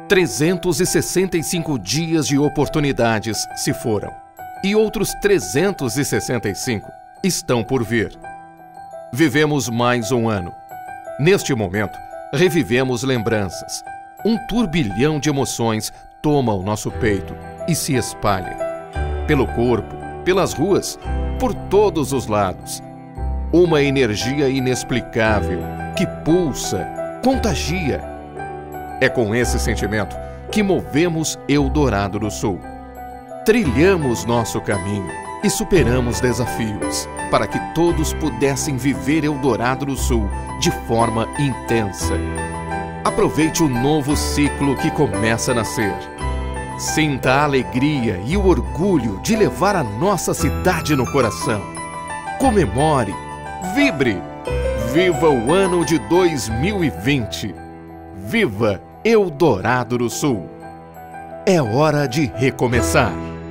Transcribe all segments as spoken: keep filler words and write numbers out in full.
trezentos e sessenta e cinco dias de oportunidades se foram, e outros trezentos e sessenta e cinco estão por vir. Vivemos mais um ano. Neste momento, revivemos lembranças. Um turbilhão de emoções toma o nosso peito e se espalha. Pelo corpo, pelas ruas, por todos os lados. Uma energia inexplicável que pulsa, contagia. É com esse sentimento que movemos Eldorado do Sul. Trilhamos nosso caminho e superamos desafios para que todos pudessem viver Eldorado do Sul de forma intensa. Aproveite o novo ciclo que começa a nascer. Sinta a alegria e o orgulho de levar a nossa cidade no coração. Comemore, vibre, viva o ano de dois mil e vinte. Viva Eldorado do Sul. É hora de recomeçar.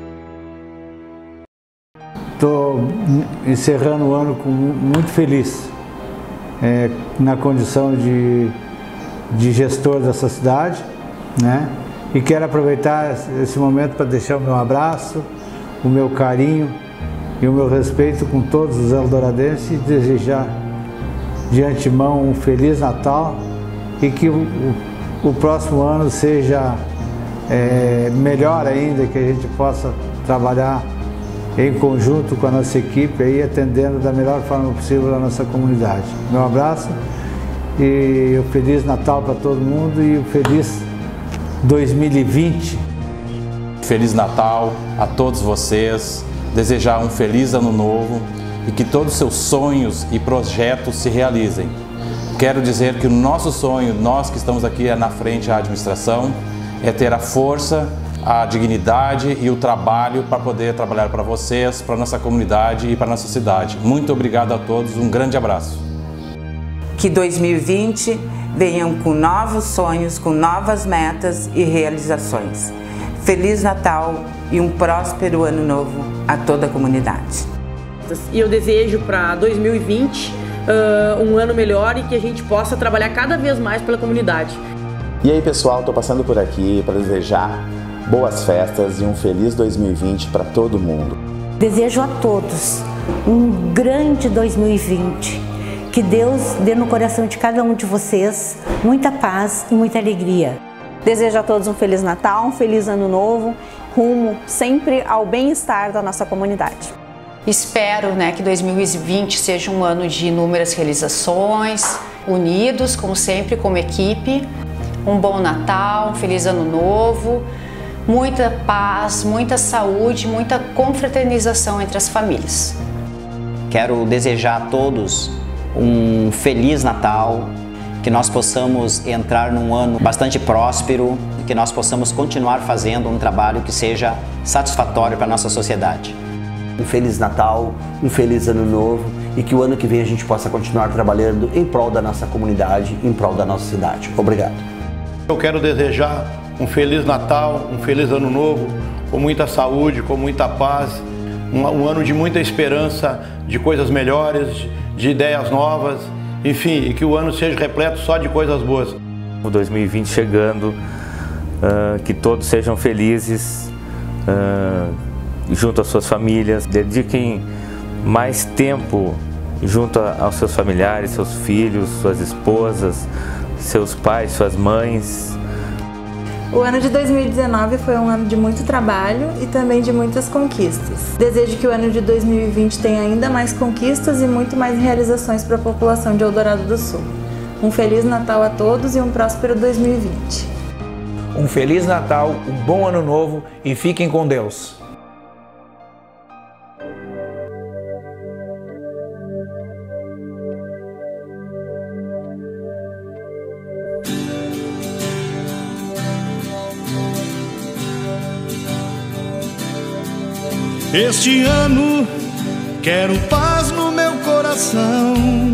Estou encerrando o ano com, muito feliz, é, na condição de, de gestor dessa cidade, né? E quero aproveitar esse momento para deixar o meu abraço, o meu carinho e o meu respeito com todos os eldoradenses e desejar de antemão um Feliz Natal e que o, o, o próximo ano seja é, melhor ainda, que a gente possa trabalhar em conjunto com a nossa equipe, aí, atendendo da melhor forma possível a nossa comunidade. Meu abraço e um Feliz Natal para todo mundo e um Feliz dois mil e vinte. Feliz Natal a todos vocês, desejar um feliz ano novo e que todos os seus sonhos e projetos se realizem. Quero dizer que o nosso sonho, nós que estamos aqui na frente da administração, é ter a força, a dignidade e o trabalho para poder trabalhar para vocês, para a nossa comunidade e para a nossa cidade. Muito obrigado a todos, um grande abraço. Que dois mil e vinte venham com novos sonhos, com novas metas e realizações. Feliz Natal e um próspero ano novo a toda a comunidade. E eu desejo para dois mil e vinte uh, um ano melhor e que a gente possa trabalhar cada vez mais pela comunidade. E aí pessoal, estou passando por aqui para desejar boas festas e um feliz dois mil e vinte para todo mundo. Desejo a todos um grande dois mil e vinte. Que Deus dê no coração de cada um de vocês muita paz e muita alegria. Desejo a todos um Feliz Natal, um Feliz Ano Novo, rumo sempre ao bem-estar da nossa comunidade. Espero, né, que dois mil e vinte seja um ano de inúmeras realizações, unidos, como sempre, como equipe. Um bom Natal, um Feliz Ano Novo, muita paz, muita saúde, muita confraternização entre as famílias. Quero desejar a todos um Feliz Natal, que nós possamos entrar num ano bastante próspero, que nós possamos continuar fazendo um trabalho que seja satisfatório para a nossa sociedade. Um Feliz Natal, um Feliz Ano Novo e que o ano que vem a gente possa continuar trabalhando em prol da nossa comunidade, em prol da nossa cidade. Obrigado. Eu quero desejar um Feliz Natal, um Feliz Ano Novo, com muita saúde, com muita paz, um, um ano de muita esperança, de coisas melhores, de, de ideias novas, enfim, e que o ano seja repleto só de coisas boas. O dois mil e vinte chegando, uh, que todos sejam felizes, uh, junto às suas famílias, dediquem mais tempo junto aos seus familiares, seus filhos, suas esposas, seus pais, suas mães. O ano de dois mil e dezenove foi um ano de muito trabalho e também de muitas conquistas. Desejo que o ano de dois mil e vinte tenha ainda mais conquistas e muito mais realizações para a população de Eldorado do Sul. Um Feliz Natal a todos e um próspero dois mil e vinte. Um Feliz Natal, um bom Ano Novo e fiquem com Deus. Este ano quero paz no meu coração.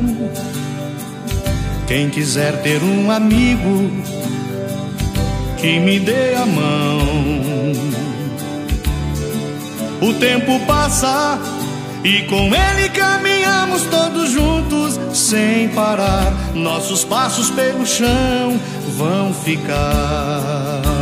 Quem quiser ter um amigo que me dê a mão. O tempo passa e com ele caminhamos todos juntos sem parar. Nossos passos pelo chão vão ficar.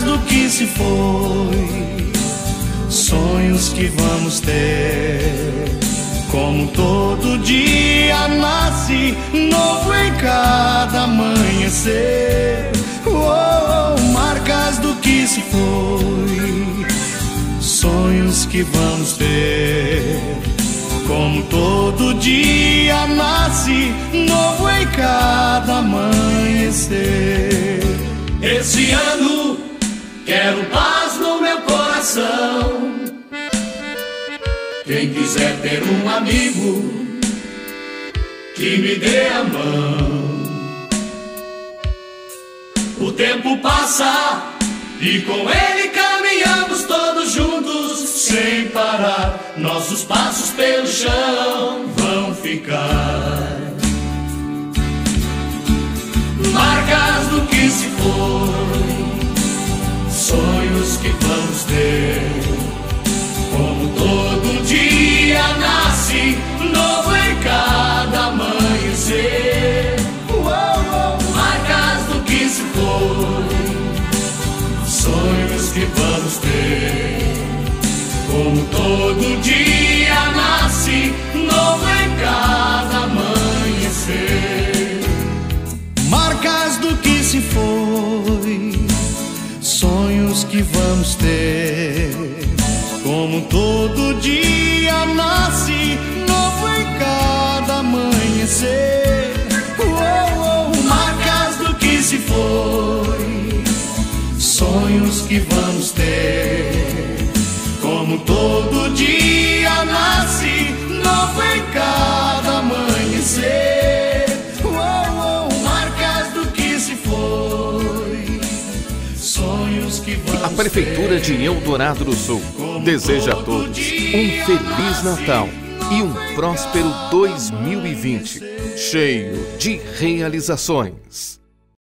do que se foi, sonhos que vamos ter. Como todo dia nasce novo em cada amanhecer. Oh, oh, marcas do que se foi, sonhos que vamos ter. Como todo dia nasce novo em cada amanhecer. Esse ano quero paz no meu coração. Quem quiser ter um amigo que me dê a mão. O tempo passa e com ele caminhamos todos juntos sem parar. Nossos passos pelo chão vão ficar marcas do que se foi, sonhos que vamos ter. Como todo dia nasce novo em cada amanhecer. Oh, oh, marcas do que se foi, sonhos que vamos ter. Como todo dia nasce novo em cada amanhecer. Marcas do que se foi, sonhos que vamos ter. Como todo dia nasce novo em cada amanhecer. Oh, oh, marcas do que se foi, sonhos que vamos ter. Como todo dia nasce novo em cada amanhecer. Oh, oh, marcas do que se foi, sonhos que vamos ter. A Prefeitura de Eldorado do Sul deseja a todos um Feliz Natal e um próspero dois mil e vinte, cheio de realizações.